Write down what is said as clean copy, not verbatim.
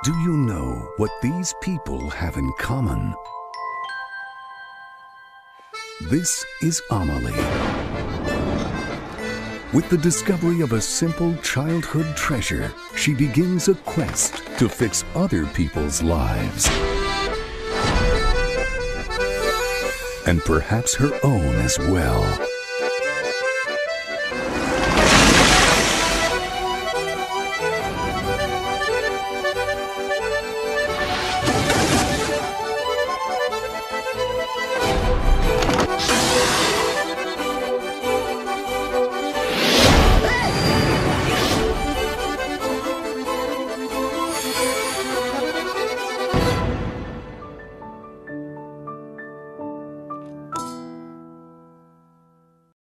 Do you know what these people have in common? This is Amélie. With the discovery of a simple childhood treasure, she begins a quest to fix other people's lives. And perhaps her own as well.